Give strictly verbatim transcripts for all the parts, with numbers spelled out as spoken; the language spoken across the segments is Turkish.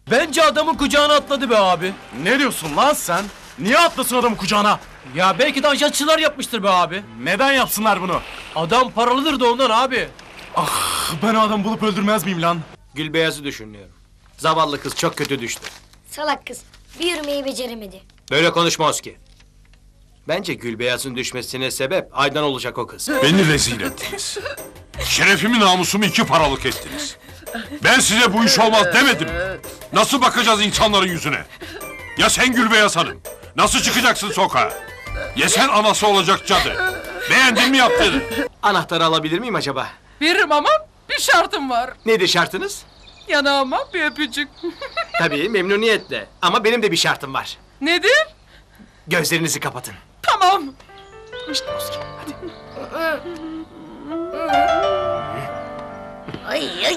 Bence adamın kucağına atladı be abi. Ne diyorsun lan sen? Niye atlasın adamın kucağına? Ya belki de ajansçılar yapmıştır be abi. Neden yapsınlar bunu? Adam paralıdır da ondan abi. Ah, ben o adamı bulup öldürmez miyim lan? Gülbeyaz'ı düşünüyorum. Zavallı kız çok kötü düştü. Salak kız. Bir yürümeyi beceremedi. Böyle konuşma Oski. Bence Gülbeyaz'ın düşmesine sebep Aydan olacak o kız. Beni rezil ettiniz. Şerefimi namusumu iki paralık ettiniz. Ben size bu iş olmaz demedim. Nasıl bakacağız insanların yüzüne? Ya sen Gülbeyaz Hanım? Nasıl çıkacaksın sokağa? Ya sen anası olacak cadı? Beğendin mi yaptığını? Anahtarı alabilir miyim acaba? Veririm ama bir şartım var. Nedir şartınız? Yanağıma bir öpücük. Tabii memnuniyetle. Ama benim de bir şartım var. Nedir? Gözlerinizi kapatın. Tamam. İşte Oski, hadi. Ay ay.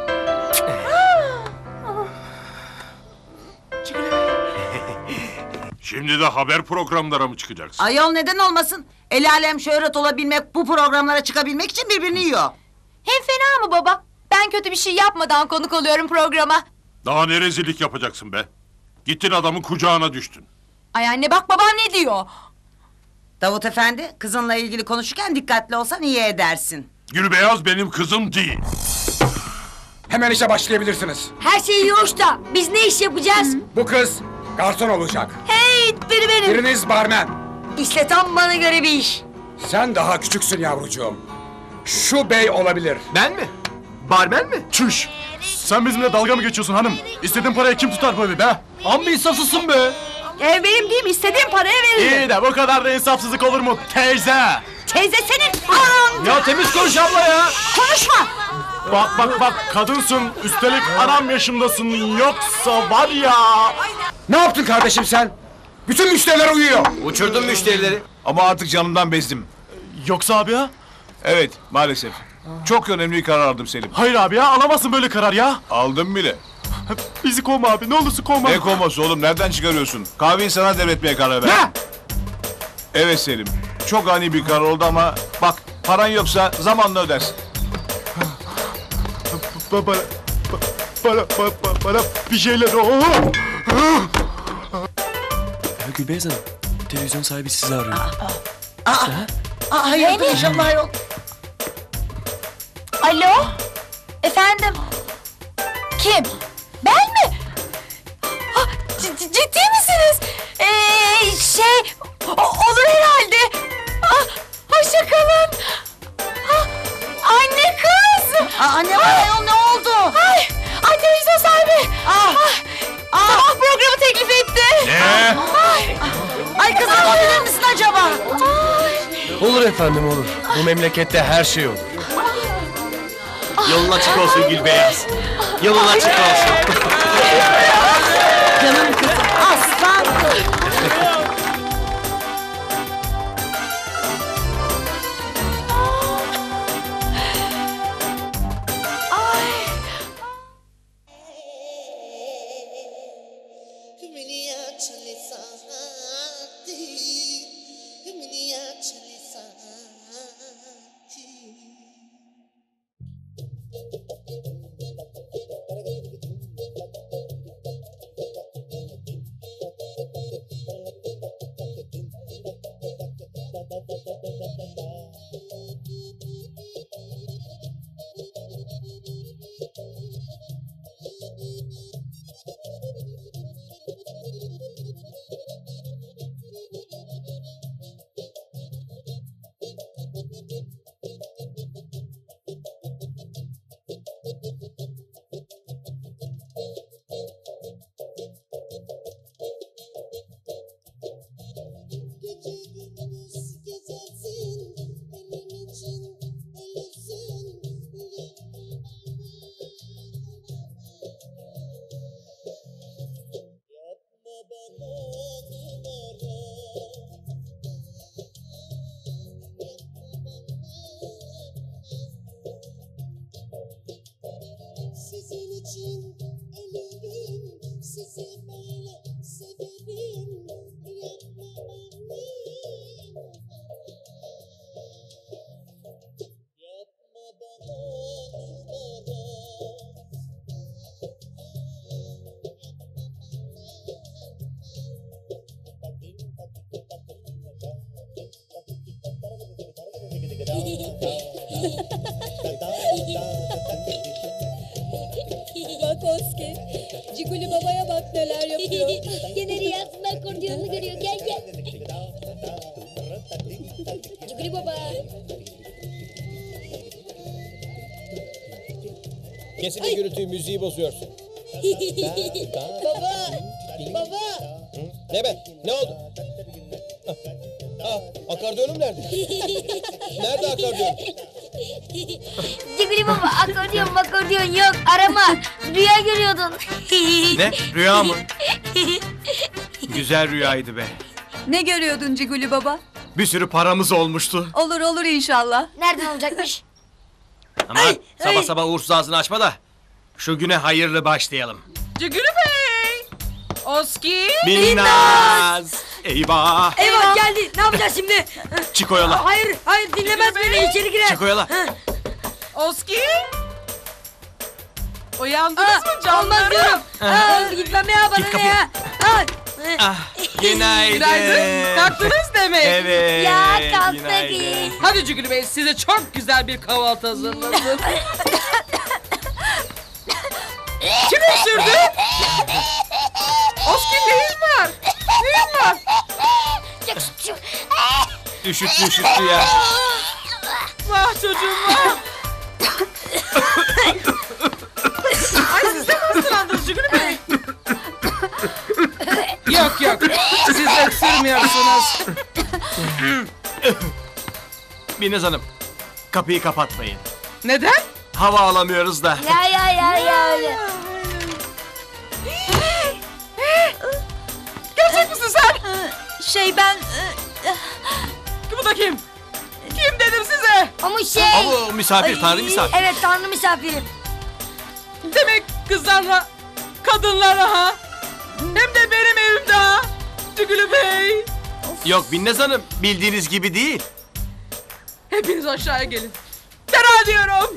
Şimdi de haber programlara mı çıkacaksın? Ayol neden olmasın? El alem şöhret olabilmek, bu programlara çıkabilmek için birbirini yiyor. Hem fena mı baba? Ben kötü bir şey yapmadan konuk oluyorum programa. Daha ne rezillik yapacaksın be? Gittin adamın kucağına düştün. Ay anne bak babam ne diyor? Davut efendi, kızınla ilgili konuşurken dikkatli olsan iyi edersin. Gülbeyaz benim kızım değil. Hemen işe başlayabilirsiniz. Her şey iyi hoş da biz ne iş yapacağız? Bu kız garson olacak. Hey biri benim. Biriniz barmen. İşte tam bana göre bir iş. Sen daha küçüksün yavrucuğum. Şu bey olabilir. Ben mi? Barmen mi? Çüş! Sen bizimle dalga mı geçiyorsun hanım? İstediğin parayı kim tutar bu evi be? Amma insafsızsın be. Ev benim değil mi? İstediğim paraya veririm. İyi de bu kadar da insafsızlık olur mu teyze? Teyze senin anan. Ya temiz konuş abla ya. Konuşma. Bak bak bak kadınsın, üstelik anam yaşındasın, yoksa var ya... Ne yaptın kardeşim sen? Bütün müşteriler uyuyor. Uçurdun müşterileri. Ama artık canımdan bezdim. Yoksa abi ya? Evet, maalesef. Çok önemli bir karar aldım Selim. Hayır abi ya, alamazsın böyle karar ya. Aldım bile. Bizi kovma abi, ne olursun kovma. Ne kovması oğlum, nereden çıkarıyorsun? Kahveyi sana devretmeye karar verdim. Ne? Evet Selim, çok ani bir karar oldu ama... Bak, paran yoksa zamanla ödersin. Bana, bana, bana, bana, bana bir şeyler... Oh! Ya Gülbeyaz Hanım, televizyon sahibi sizi arıyor. Aa, aa hayırdır inşallah ayol. Alo? Efendim? Kim? Ben mi? Ha, c- c- ciddi misiniz? Ee, şey... o- olur herhalde. Ah, hoşça kalın. Ah, anne kız. Aa, ne var ayol, ne oldu? Ay, ay televizyon sahibi. Ah, Ah, sabah programı teklif etti. Ne? Ay, ay kızım olabilir misin acaba? Olur efendim olur. Bu memlekette her şey olur. Yolun açık olsun Gülbeyaz. Yolun açık olsun. Canım kızım, aslan. Bak Oski. Ciguli babaya bak neler yapıyor. Gene rüyasında akordiyonunu görüyor. Gel gel. Ciguli baba. Kesin de gürültüyü, müziği bozuyorsun. Baba. Baba. Ne be? Ne oldu? Ah, akordiyonum nerede? Nerede akordeon? Ciguli baba akordiyon makordiyon yok arama. Rüya görüyordun. Ne? Rüya mı? Güzel rüyaydı be. Ne görüyordun Ciguli baba? Bir sürü paramız olmuştu. Olur olur inşallah. Nereden olacakmış? Ama sabah sabah uğursuz ağzını açma da şu güne hayırlı başlayalım. Cigülü Bey! Oski! Binnaz! Eyvah! Eyvah geldi. Ne yapacağız şimdi? Çık o yola. Hayır hayır dinlemez beni içeri girer. Çık o yola. Oski! Uyandınız mı Olmaz canlarım? diyorum. Aa, gitmem ya bana Git ne kapıya. ya. Aa, Ah, günaydın. Günaydın. Kalktınız demek. Evet. Ya kalktık. günaydın. Hadi Cigülü Bey size çok güzel bir kahvaltı hazırladım. Kim öksürdü? Oski neyin var? Neyin var? Üşüttü üşüttü ya. Vah çocuğum vah. Ay siz de mi hastalandınız Cigülü Bey? Yok yok. Siz öksürmüyorsunuz. Binnaz Hanım, kapıyı kapatmayın. Neden? Hava alamıyoruz da. Ya ya ya ya öyle. Gerçek misin sen? Şey ben... Bu da kim? Kim dedim size? Ama şey. Aa, bu misafir, tanrı misafir. Evet tanrı misafirim. Demek kızlarla, kadınlara ha? Hem de benim evimde ha? Cigülü Bey. Yok Binnaz Hanım, bildiğiniz gibi değil. Hepiniz aşağıya gelin. Fena diyorum.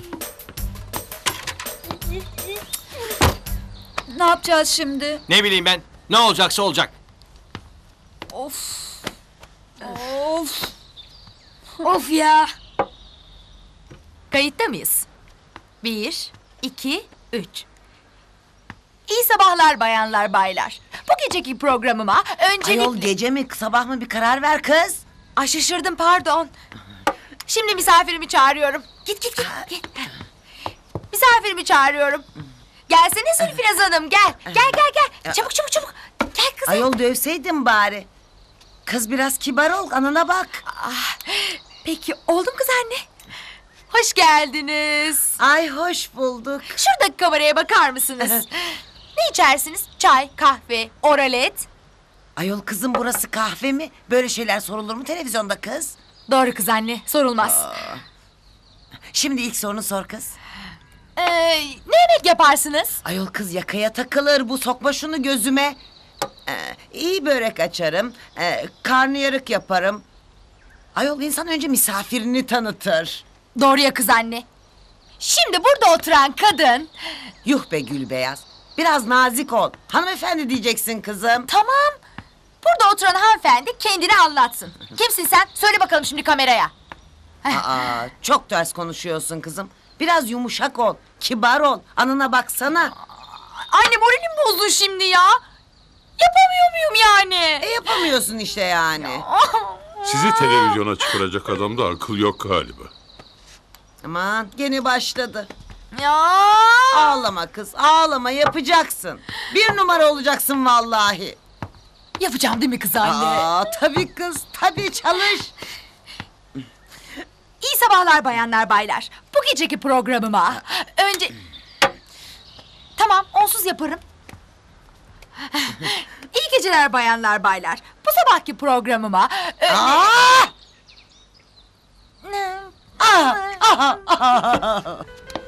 Ne yapacağız şimdi? Ne bileyim ben, ne olacaksa olacak. Of. Of. Of ya. Kayıtta mıyız? Bir, iki, üç. İyi sabahlar bayanlar baylar. Bu geceki programıma öncelikle... Ayol gece mi sabah mı bir karar ver kız. Ay şaşırdım pardon. Şimdi misafirimi çağırıyorum. Git git git. git. Misafirimi çağırıyorum. Gelsene Zülfinaz Hanım gel. Gel gel gel. Çabuk çabuk çabuk. Gel kızım. Ayol dövseydin bari. Kız biraz kibar ol, anına bak. Ah, peki oldu mu kız anne? Hoş geldiniz. Ay hoş bulduk. Şuradaki kameraya bakar mısınız? Ne içersiniz? Çay, kahve, oralet. Ayol kızım burası kahve mi? Böyle şeyler sorulur mu televizyonda kız? Doğru kız anne, sorulmaz. Şimdi ilk sorunu sor kız. Ee, ne yemek yaparsınız? Ayol kız yakaya takılır bu, sokma şunu gözüme. Ee, iyi börek açarım, ee, karnıyarık yaparım. Ayol insan önce misafirini tanıtır. Doğru ya kız anne. Şimdi burada oturan kadın... Yuh be Gülbeyaz, biraz nazik ol. Hanımefendi diyeceksin kızım. Tamam. Burada oturan hanımefendi kendini anlatsın. Kimsin sen? Söyle bakalım şimdi kameraya. Aa, çok ters konuşuyorsun kızım. Biraz yumuşak ol, kibar ol, anına baksana. Anne moralim bozdu şimdi ya. Yapamıyor muyum yani? E yapamıyorsun işte yani. Sizi televizyona çıkaracak adamda akıl yok galiba. Aman gene başladı. Ya. Ağlama kız, ağlama, yapacaksın. Bir numara olacaksın vallahi. Yapacağım değil mi kız anne? Aa, tabii kız, tabii çalış. İyi sabahlar bayanlar baylar. Bu geceki programıma önce... Tamam onsuz yaparım. İyi geceler bayanlar baylar. Bu sabahki programıma... Önce... Aa! Aha, aha, aha.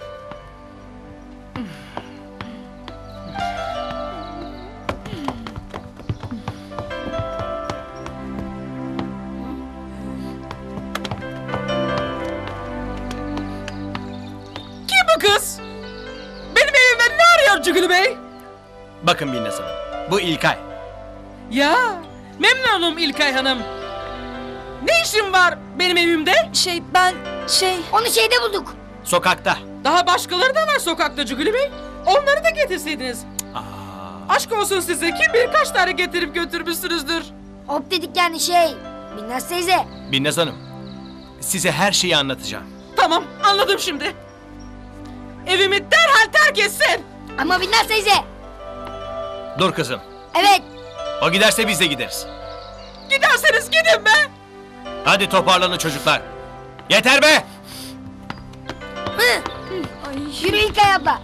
Kim bu kız? Benim evimde ne arıyor Cigülü Bey? Bakın Binnaz Hanım, bu İlkay. Ya memnunum İlkay Hanım. Ne işin var benim evimde? Şey ben şey... Onu şeyde bulduk. Sokakta. Daha başkaları da var sokakta Cuguli Bey. Onları da getirseydiniz. Aşk olsun size. Kim bilir kaç tane getirip götürmüşsünüzdür. Hop dedik yani şey. Binnaz teyze. Binnaz Hanım, size her şeyi anlatacağım. Tamam anladım şimdi. Evimi derhal terk etsin. Ama Binnaz teyze. Dur kızım. Evet. O giderse biz de gideriz. Giderseniz gidin be. Hadi toparlanın çocuklar. Yeter be! Hı. Yürü İlkay abla.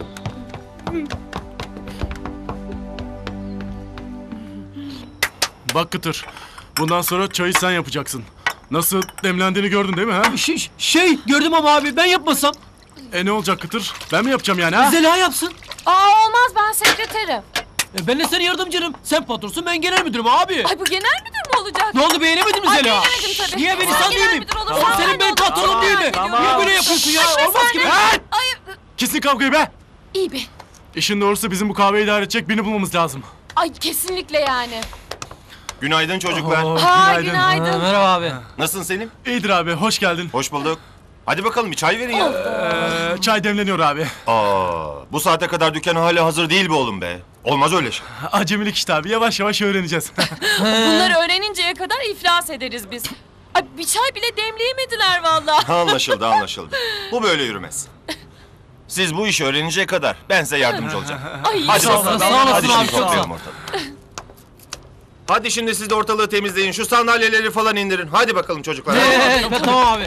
Bak Kıtır. Bundan sonra çayı sen yapacaksın. Nasıl demlendiğini gördün değil mi ha? Şey, şey gördüm ama abi ben yapmasam. E ne olacak Kıtır? Ben mi yapacağım yani ha? Zeliha yapsın. Aa olmaz ben sekreterim. E, ben de senin yardımcınım. Sen patronsun ben genel müdürüm abi. Ay bu genel müdür mü olacak? Ne oldu beğenemedin mi Ay, Zeliha? beğenemedim tabii. Niye beni Sen sen genel değilim? müdür olursan Tamam, ben senin benim olurum. patronum değil mi? Tamam. Niye böyle yapıyorsun ya? Ay, Olmaz sen ki de- be. Ay Kesin kavgayı be! iyi be. İşin doğrusu bizim bu kahveyi idare edecek birini bulmamız lazım. Ay kesinlikle yani. Günaydın çocuklar. Oo, Ha günaydın. Ha, merhaba abi. Nasılsın Selim? İyidir abi, hoş geldin. Hoş bulduk. Hadi bakalım bir çay verin ya. Ee, çay demleniyor abi. Aa, bu saate kadar dükkan hala hazır değil be oğlum be. Olmaz öyle şey. Acemilik işte abi, yavaş yavaş öğreneceğiz. Bunları öğreninceye kadar iflas ederiz biz. Ay, bir çay bile demleyemediler vallahi. Anlaşıldı anlaşıldı. Bu böyle yürümez. Siz bu işi öğreninceye kadar ben size yardımcı olacağım. Ay, Hadi sağ olasın, bakalım. sağ olasın Hadi abi, şimdi çok toplayalım sağ ol. ortalığı. Hadi şimdi siz de ortalığı temizleyin. Şu sandalyeleri falan indirin. Hadi bakalım çocuklar. Ee, tamam abi.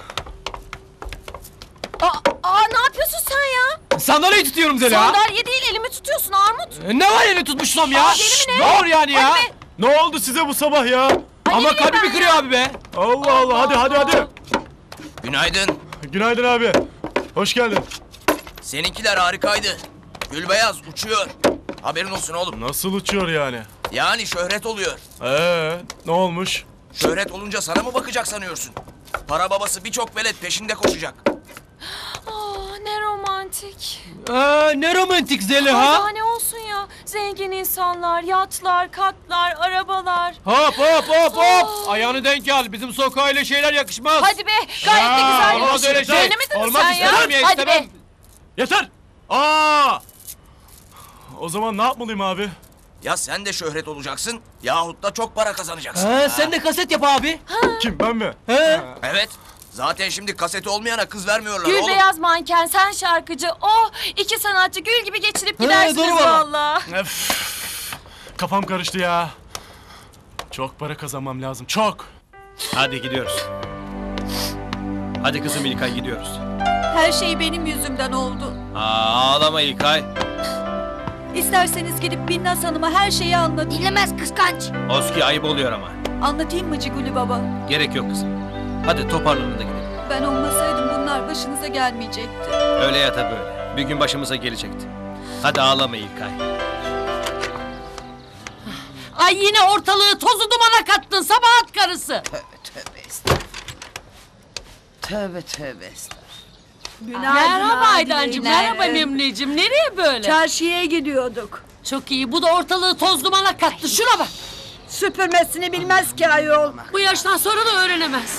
Aa, aa, ne yapıyorsun sen ya? Sandalyeyi tutuyorum Zeliha. Sandalye değil elimi tutuyorsun Armut. E, ne var elini tutmuşsam ya? Aa, deli mi ne? Ne var yani ya? Hadi be. Ne oldu size bu sabah ya? Ama bileyim ben kalbimi kırıyor ya. abi be. Allah Allah, hadi hadi hadi. Günaydın. Günaydın abi. Hoş geldin. Seninkiler harikaydı. Gülbeyaz uçuyor. Haberin olsun oğlum. Nasıl uçuyor yani? Yani şöhret oluyor. Ee, ne olmuş? Şöhret olunca sana mı bakacak sanıyorsun? Para babası birçok velet peşinde koşacak. Aa, ne romantik. Ee, ne romantik Ay, Zeliha. daha ne olsun ya? Zengin insanlar, yatlar, katlar, arabalar. Hop hop hop hop. Oh. Ayağını denk al. Bizim sokağa öyle şeyler yakışmaz. Hadi be, gayet de Aa, güzel. olmaz öyle şey. Beğenemedin mi Olmaz sen ya? istemem ya, Hadi istemem. be. Yeter! Aa! O zaman ne yapmalıyım abi? Ya sen de şöhret olacaksın yahut da çok para kazanacaksın. He, sen de kaset yap abi. Kim, ben mi? He. Evet. Zaten şimdi kaseti olmayana kız vermiyorlar oğlum. Gülbeyaz manken, sen şarkıcı. Oh, iki sanatçı gül gibi geçirip He, gidersiniz doğru valla. valla. Öf! Kafam karıştı ya. Çok para kazanmam lazım, çok. Hadi gidiyoruz. Hadi kızım İlkay gidiyoruz. Her şey benim yüzümden oldu. Aa, ağlama İlkay. İsterseniz gidip Binnaz Hanım'a her şeyi anlatayım. Dinlemez kıskanç. Oski ayıp oluyor ama. Anlatayım mı Ciguli baba? Gerek yok kızım. Hadi toparlanın da gidelim. Ben olmasaydım bunlar başınıza gelmeyecekti. Öyle ya tabii öyle. Bir gün başımıza gelecekti. Hadi ağlama İlkay. Ay yine ortalığı tozu dumana kattın sabahat karısı. Tövbe estağfurullah. Tövbe tövbe estağfurullah. Merhaba Aydancığım, merhaba Memneciğim. Nereye böyle? Çarşıya gidiyorduk. Çok iyi, bu da ortalığı toz dumana kattı. Şuna bak. Süpürmesini bilmez ki ayol. Bu yaştan sonra da öğrenemez.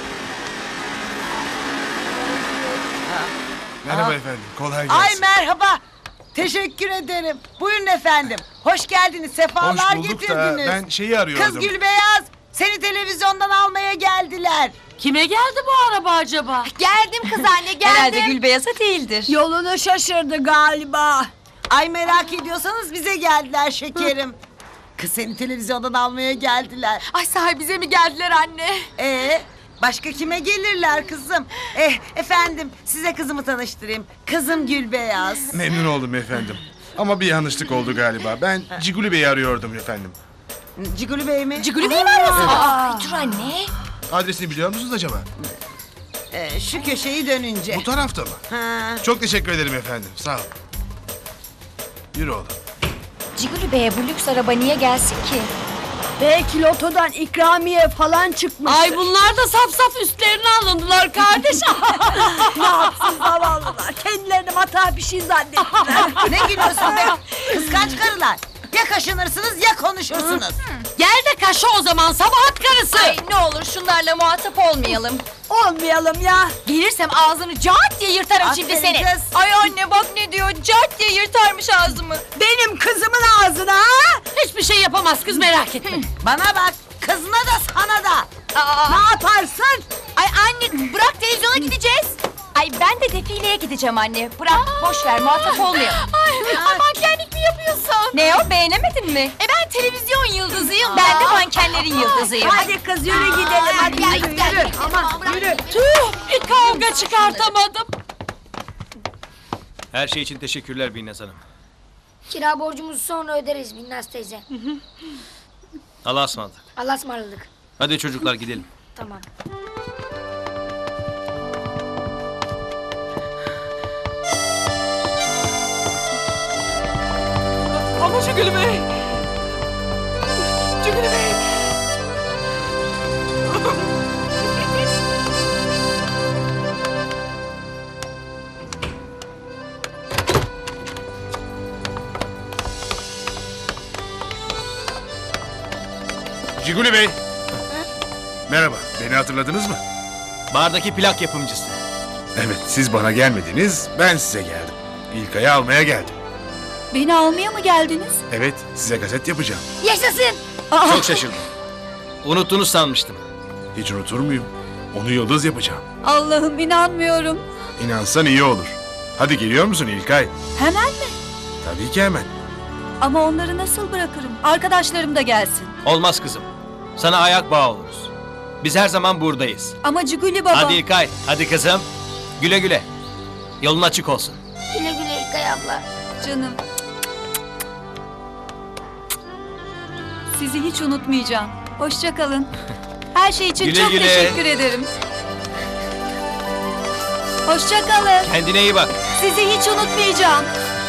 Merhaba efendim, kolay gelsin. Ay merhaba. Teşekkür ederim. Buyurun efendim. Hoş geldiniz, sefalar Hoş bulduk da getirdiniz. ben şeyi arıyordum. Kız Gülbeyaz, seni televizyondan almaya geldiler. Kime geldi bu araba acaba? Geldim kız anne geldim. Herhalde Gülbeyaz'a değildir. Yolunu şaşırdı galiba. Ay merak ediyorsanız bize geldiler şekerim. Kız seni televizyondan almaya geldiler. Ay sahi bize mi geldiler anne? Ee, başka kime gelirler kızım? Eh efendim size kızımı tanıştırayım. Kızım Gülbeyaz. Memnun oldum efendim. Ama bir yanlışlık oldu galiba. Ben Ciguli Bey'i arıyordum efendim. Ciguli Bey mi? Ciguli Bey mi arıyorsun? Aa, dur anne. Adresini biliyor musunuz acaba? Ee, şu köşeyi dönünce. Bu tarafta mı? Ha. Çok teşekkür ederim efendim, sağ ol. Yürü oğlum. Ciguli Bey'e bu lüks araba niye gelsin ki? Belki lotodan ikramiye falan çıkmış. Ay bunlar da saf saf üstlerine alındılar kardeş. Ne yapsın zavallılar? Kendilerini mata bir şey zannettiler. Ne gülüyorsun be? Kıskanç karılar. Ya kaşınırsınız ya konuşursunuz. Gel de kaşı o zaman Sabahat karısı. Ay ne olur şunlarla muhatap olmayalım. Olmayalım ya. Gelirsem ağzını cart diye yırtarım şimdi Aferin seni. kız. Ay anne bak ne diyor, cart diye yırtarmış ağzımı. Benim kızımın ağzına ha? Hiçbir şey yapamaz kız, merak etme. Bana bak, kızına da sana da. Aa, Ne yaparsın? ay anne bırak, televizyona gideceğiz. Ay ben de defileye gideceğim anne. Bırak, boş ver, muhatap olmayalım. Ay, ay mankenlik mi yapıyorsun? Ne o, beğenemedin mi? E ben televizyon yıldızıyım. Ben de mankenlerin yıldızıyım. Hadi kız yürü gidelim. Hadi Ay, yürü gel, yürü. gel, Aman bırak. yürü. Tüh, bir kavga çıkartamadım. Her şey için teşekkürler Binnaz Hanım. Kira borcumuzu sonra öderiz Binnaz teyze. Allah'a ısmarladık. Allah'a ısmarladık. Hadi çocuklar gidelim. Tamam. Ama Ciguli Bey. Ciguli Bey. Ciguli Bey. Merhaba, beni hatırladınız mı? Bardaki plak yapımcısı. Evet, siz bana gelmediniz, ben size geldim. İlkay'ı almaya geldim. Beni almaya mı geldiniz? Evet, size gazet yapacağım. Yaşasın. Çok şaşırdım. Unuttuğunu sanmıştım. Hiç unutur muyum? Onu yıldız yapacağım. Allah'ım inanmıyorum. İnansan iyi olur. Hadi geliyor musun İlkay? Hemen mi? Tabii ki hemen. Ama onları nasıl bırakırım? Arkadaşlarım da gelsin. Olmaz kızım. Sana ayak bağı oluruz. Biz her zaman buradayız. Ama Ciguli baba... Hadi İlkay, hadi kızım. Güle güle. Yolun açık olsun. Güle güle İlkay abla. Canım. Sizi hiç unutmayacağım. Hoşça kalın. Her şey için Güle çok güle. teşekkür ederim. Hoşça kalın. Kendine iyi bak. Sizi hiç unutmayacağım.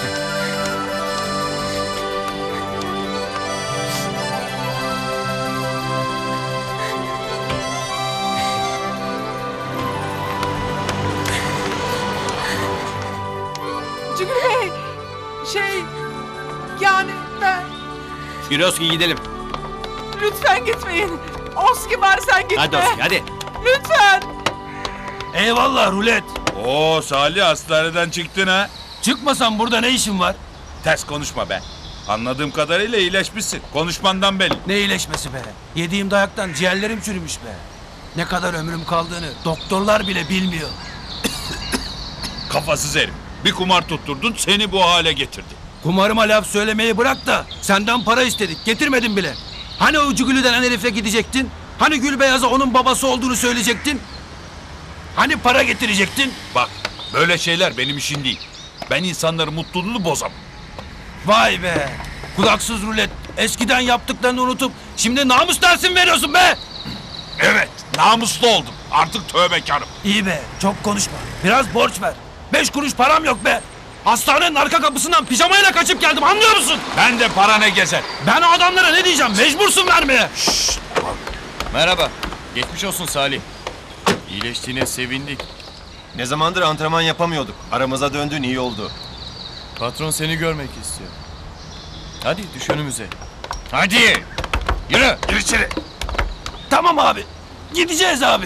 Ciguli Bey. Şey... Yani ben... Yürü gidelim. Lütfen gitmeyin. Oski var, sen gitme. Hadi Oski, hadi. Lütfen. Eyvallah rulet. Oo Salih, hastaneden çıktın ha. Çıkmasan burada ne işin var? Ters konuşma be. Anladığım kadarıyla iyileşmişsin. Konuşmandan belli. Ne iyileşmesi be? Yediğim dayaktan ciğerlerim çürümüş be. Ne kadar ömrüm kaldığını doktorlar bile bilmiyor. Kafasız herif. Bir kumar tutturdun, seni bu hale getirdi. Kumarıma laf söylemeyi bırak da senden para istedik, getirmedin bile. Hani o Ciguli denen herifle gidecektin? Hani Gülbeyaz'a onun babası olduğunu söyleyecektin? Hani para getirecektin? Bak, böyle şeyler benim işim değil. Ben insanların mutluluğunu bozamam. Vay be! Kulaksız rulet. Eskiden yaptıklarını unutup şimdi namus dersin veriyorsun be! Evet, namuslu oldum. Artık tövbekarım. İyi be, çok konuşma. Biraz borç ver. Beş kuruş param yok be. Hastanenin arka kapısından pijamayla kaçıp geldim, anlıyor musun? Ben de para ne gezer. Ben o adamlara ne diyeceğim? Mecbursun vermeye. Şşş! Merhaba. Geçmiş olsun Salih. İyileştiğine sevindik. Ne zamandır antrenman yapamıyorduk. Aramıza döndün, iyi oldu. Patron seni görmek istiyor. Hadi düş önümüze. Hadi! Yürü, gir içeri. Tamam abi. Gideceğiz abi.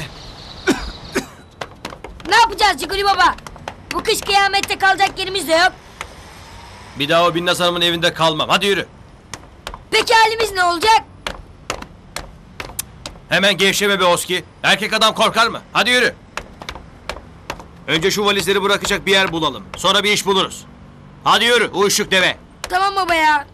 Ne yapacağız Ciguli baba? Bu kış kıyamette kalacak yerimiz de yok. Bir daha o Binnaz Hanım'ın evinde kalmam. Hadi yürü. Peki halimiz ne olacak? Hemen gevşeme be Oski. Erkek adam korkar mı? Hadi yürü. Önce şu valizleri bırakacak bir yer bulalım. Sonra bir iş buluruz. Hadi yürü uyuşuk deve. Tamam baba ya.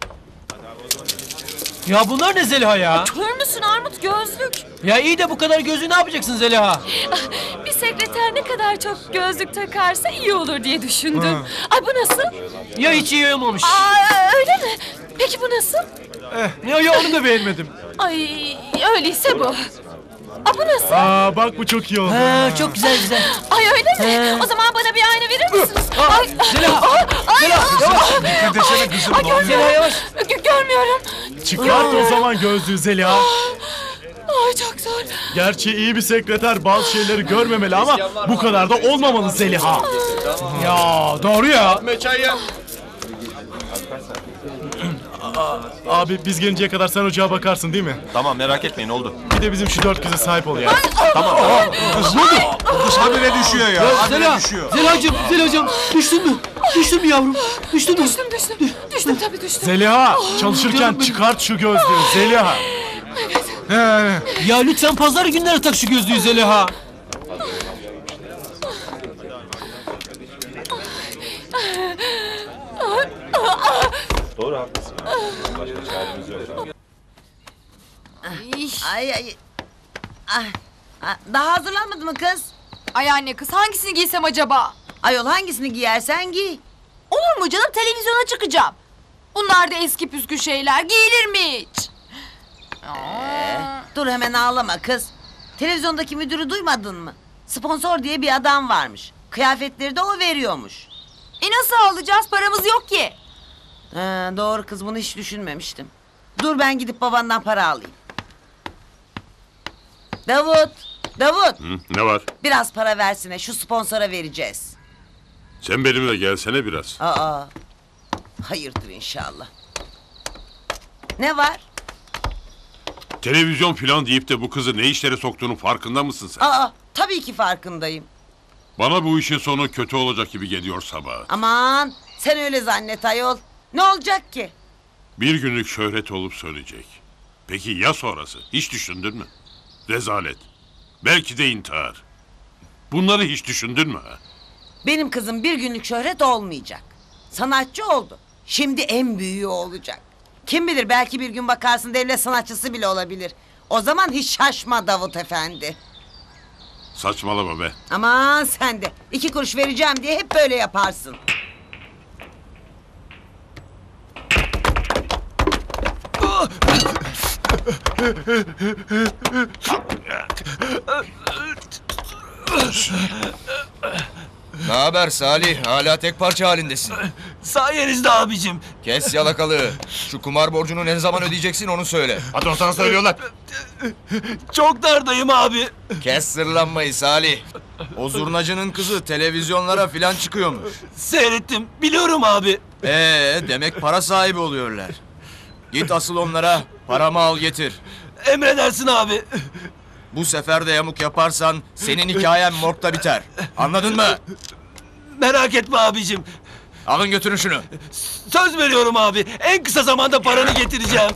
Ya bunlar ne Zeliha ya? Kör müsün Armut, gözlük? Ya iyi de bu kadar gözlüğü ne yapacaksın Zeliha? Bir sekreter ne kadar çok gözlük takarsa iyi olur diye düşündüm. Ay bu nasıl? Ya hiç iyi olmamış. Aa öyle mi? Peki bu nasıl? Eh, ya, ya onu da beğenmedim. Ay öyleyse bu. Aa bu nasıl? Aa bak bu çok iyi oldu. Ha, çok güzel güzel. Ay öyle mi? O zaman bana bir ayna verir misiniz? Ay, Zeliha! Ay, Zeliha! Yavaş! Dikkat etsene kızım, Ay ne oluyor? Zeliha yavaş! Gö- görmüyorum. Çıkart o zaman gözlüğü Zeliha. Ay çok zor. Gerçi iyi bir sekreter bazı şeyleri görmemeli ama bu kadar da olmamalı Zeliha. Ya doğru ya. Abi biz gelinceye kadar sen ocağa bakarsın değil mi? Tamam merak etmeyin oldu. Bir de bizim şu dört kızı sahip ol ya. Tamam. Kız habire düşüyor ya. Habire Zeliha, düşüyor. Zeliha'cığım, Zeliha'cığım. Düştün mü? Düştün mü yavrum? Düştün mü? Düştüm düştüm. Düştüm tabii düştüm. Zeliha çalışırken çıkart şu gözlüğü Zeliha. He. Ya lütfen pazar günleri tak şu gözlüğü Zeliha. Doğru haklısın. Başka çaremiz yok. Ay ay. Ay. Ah, daha hazırlanmadı mı kız? Ay anne kız hangisini giysem acaba? Ayol hangisini giyersen giy. Olur mu canım, televizyona çıkacağım. Bunlar da eski püskü şeyler, giyilir mi hiç? Dur hemen ağlama kız. Televizyondaki müdürü duymadın mı? Sponsor diye bir adam varmış. Kıyafetleri de o veriyormuş. E nasıl alacağız, paramız yok ki. Ha, doğru kız, bunu hiç düşünmemiştim. Dur ben gidip babandan para alayım. Davut, Davut. Hı, ne var? Biraz para versene, şu sponsora vereceğiz. Sen benimle gelsene biraz. Aa, hayırdır inşallah. Ne var? Televizyon filan deyip de bu kızı ne işlere soktuğunun farkında mısın sen? Aa, tabii ki farkındayım. Bana bu işin sonu kötü olacak gibi geliyor sabah. Aman, sen öyle zannet ayol. Ne olacak ki? Bir günlük şöhret olup sönecek. Peki ya sonrası? Hiç düşündün mü? Rezalet. Belki de intihar. Bunları hiç düşündün mü ha? Benim kızım bir günlük şöhret olmayacak. Sanatçı oldu. Şimdi en büyüğü olacak. Kim bilir, belki bir gün bakarsın devlet sanatçısı bile olabilir. O zaman hiç şaşma Davut Efendi. Saçmalama be. Aman sen de iki kuruş vereceğim diye hep böyle yaparsın. Ne haber Salih? Hala tek parça halindesin. Sayenizde abicim. Kes yalakalığı. Şu kumar borcunu ne zaman ödeyeceksin onu söyle. Patron söylüyorlar. Çok dardayım abi. Kes sırlanmayı Salih. O zurnacının kızı televizyonlara filan çıkıyormuş. Seyrettim. Biliyorum abi. Ee, demek para sahibi oluyorlar. Git asıl onlara paramı al getir. Emredersin abi. Bu sefer de yamuk yaparsan senin hikayen morgda biter. Anladın mı? Merak etme abicim. Alın götürün şunu. Söz veriyorum abi. En kısa zamanda paranı getireceğim.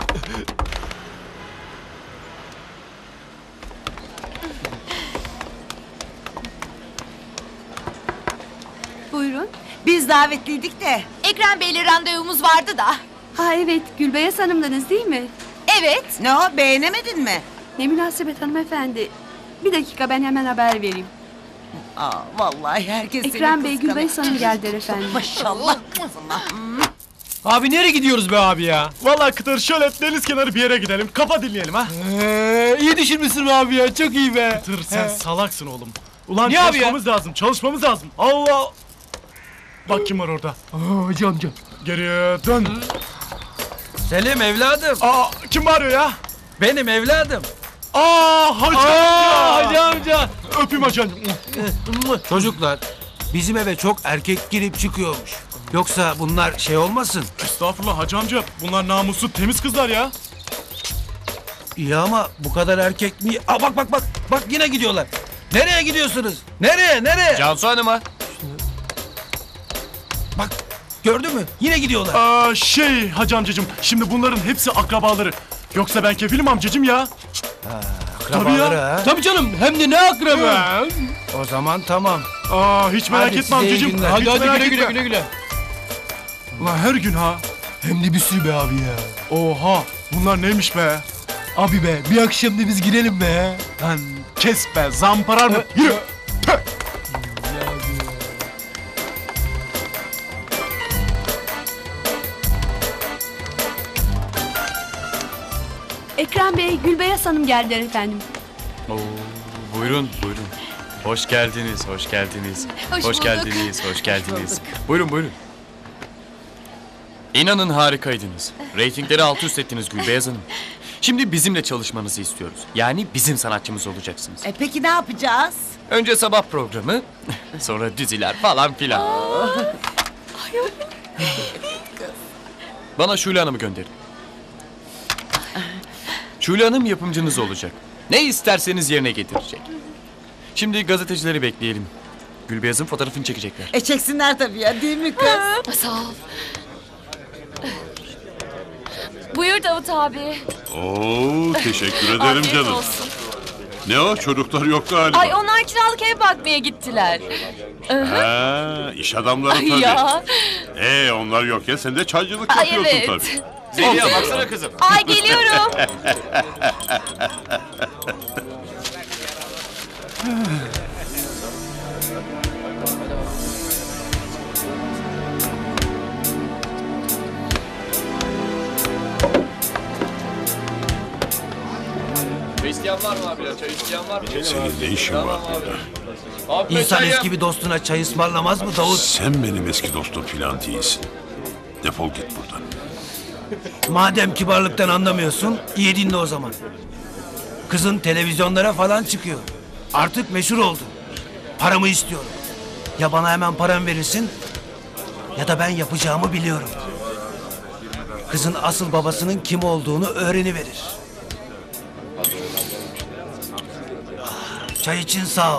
Buyurun. Biz davetliydik de. Ekrem Bey'le randevumuz vardı da. Ha evet, Gülbeyaz Hanım'danız değil mi? Evet. Ne o, beğenemedin mi? Ne münasebet hanımefendi. Bir dakika, ben hemen haber vereyim. Aa, vallahi herkes seni Ekrem Bey, kıskanıyor. Gülbeyaz Hanım geldiler efendim. Maşallah kızıma. Abi nereye gidiyoruz be abi ya? Vallahi Kıtır şöyle deniz kenarı bir yere gidelim. Kafa dinleyelim ha. Ee, iyi düşünmüşsün be abi ya. Çok iyi be. Kıtır sen He. salaksın oğlum. Ulan Niye abi çalışmamız lazım. Çalışmamız lazım. Allah. Bak kim var orada. Aa, hacı amca. Geriye dön. Selim evladım. Aa, kim bağırıyor ya? Benim evladım. Aa, hacı Aa, amca. hacı amca. Öpeyim hacı amca. Çocuklar, bizim eve çok erkek girip çıkıyormuş. Yoksa bunlar şey olmasın? Estağfurullah hacı amca. Bunlar namuslu temiz kızlar ya. İyi ama bu kadar erkek mi? Aa, bak bak bak. Bak yine gidiyorlar. Nereye gidiyorsunuz? Nereye? Nereye? Cansu Hanım'a. Bak gördün mü? Yine gidiyorlar. Aa, şey hacı amcacığım. Şimdi bunların hepsi akrabaları. Yoksa ben kefilim amcacığım ya. Akrabaları ha? Tabii canım. Hem de ne akraba. O zaman tamam. Aa, hiç merak Hadi etme size iyi amcacığım. günler. Hadi Hiç hadi merak güle güle etme. güle güle. Ulan her gün ha. Hem de bir sürü be abi ya. Oha, bunlar neymiş be? Abi be, bir akşam da biz girelim be. Lan kes be, zamparar mı? Yürü. Tüh. Ekrem Bey, Gülbeyaz Hanım geldiler efendim. Oo, buyurun buyurun. Hoş geldiniz, hoş geldiniz. Hoş bulduk. geldiniz, hoş geldiniz. bulduk. Buyurun buyurun. İnanın harikaydınız. Reytingleri alt üst ettiniz Gülbeyaz Hanım. Şimdi bizimle çalışmanızı istiyoruz. Yani bizim sanatçımız olacaksınız. E peki ne yapacağız? Önce sabah programı, sonra diziler falan filan. Bana Şule Hanım'ı gönderin. Şule Hanım yapımcınız olacak. Ne isterseniz yerine getirecek. Şimdi gazetecileri bekleyelim. Gülbeyaz'ın fotoğrafını çekecekler. E çeksinler tabii ya, değil mi kız? Sağ ol. Buyur Davut abi. Oo, teşekkür ederim Afiyet canım. olsun. Ne o, çocuklar yok galiba. Ay onlar kiralık ev bakmaya gittiler. Ha, iş adamları Ay tabii. ya. Ee, onlar yokken sen de çaycılık Ay, yapıyorsun evet. tabii. Zeliha baksana kızım. Ay geliyorum. Çay isteyen var mı abiler? Çay isteyen var mı? Senin ne işin var burada? İnsan eski bir dostuna çay ısmarlamaz mı Davut? Sen benim eski dostum filan değilsin. Defol git buradan. Madem kibarlıktan anlamıyorsun, iyi dinle o zaman. Kızın televizyonlara falan çıkıyor. Artık meşhur oldu. Paramı istiyorum. Ya bana hemen param verirsin, ya da ben yapacağımı biliyorum. Kızın asıl babasının kim olduğunu öğreniverir. Çay için sağ ol.